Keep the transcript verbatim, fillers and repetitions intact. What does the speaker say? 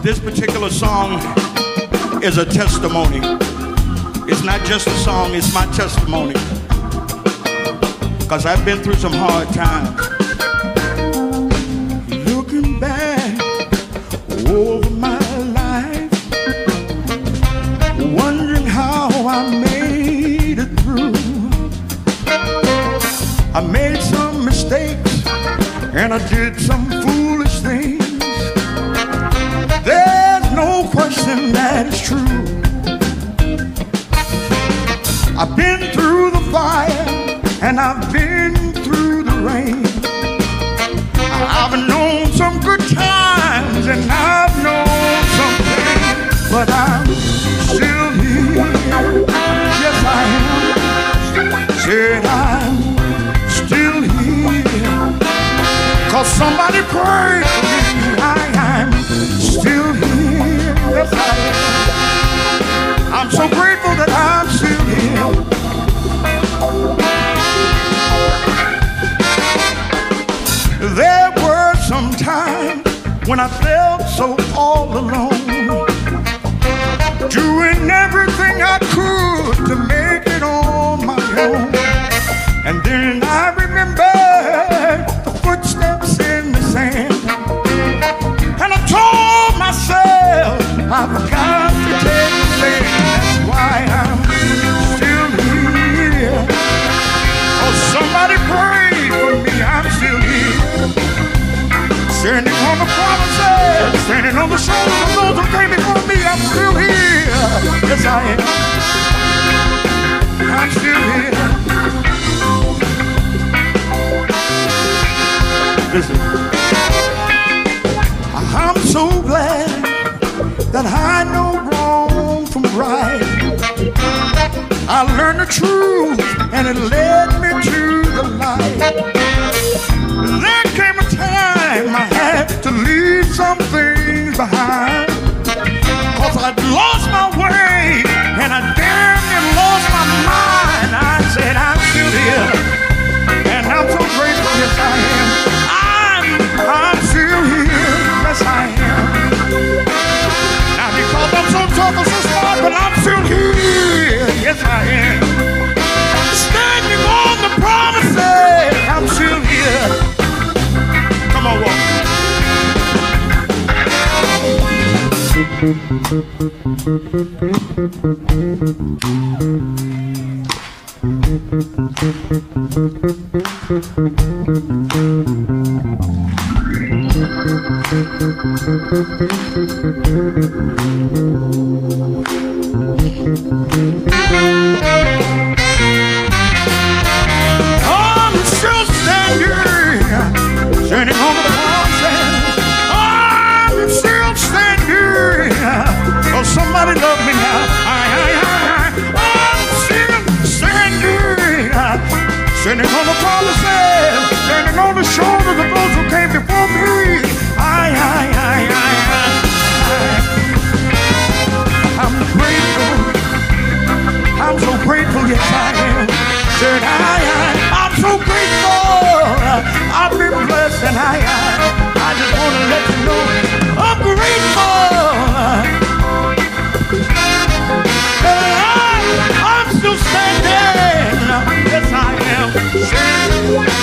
This particular song is a testimony. It's not just a song, it's my testimony. Because I've been through some hard times. Looking back over my life, wondering how I made it through. I made some mistakes and I did some foolish things. There's no question that it's true. I've been through the fire and I've been through the rain. I've known some good times and I've known some pain, but I'm still here. Yes, I am. Said I'm still here. Cause somebody prayed for me. I am still here. Yes, I am. I'm so grateful that I'm still here. There were some times when I felt so all alone, doing everything I could to make it on my own. And then I remembered the footsteps in the sand, and I told myself I've got to take a stand. That's why I'm still here. Oh, somebody pray for me. I'm still here. Standing on the promises, standing on the shoulders of those who came before me. I'm still here. Yes, I am. I'm still here. Listen, I'm so glad that I know wrong from right. I learned the truth and it led me to the light. There came a time I had to leave some things behind, cause I'd lost my way and I damn near lost my mind. I said I'm still here and I'm so grateful. Yes, I am. I'm, I'm still here. Yes, I am. Now because I'm so tough and so smart, but I'm still here. Yes, I am. Standing on the promises, I'm still here. Come on, walk. I'm still standing, standing on the promises. I'm still standing. Oh, somebody love me now. I, I, I, I. I'm still standing, standing on the promises, standing on the shoulders of those who came before me. I, I, I, I, I. I'm grateful. I'm so grateful. Yes, I am. Said I, I. I'm so grateful. I've been blessed and I, I, I just want to let you know I'm grateful. I, I'm still standing. Yes, I am.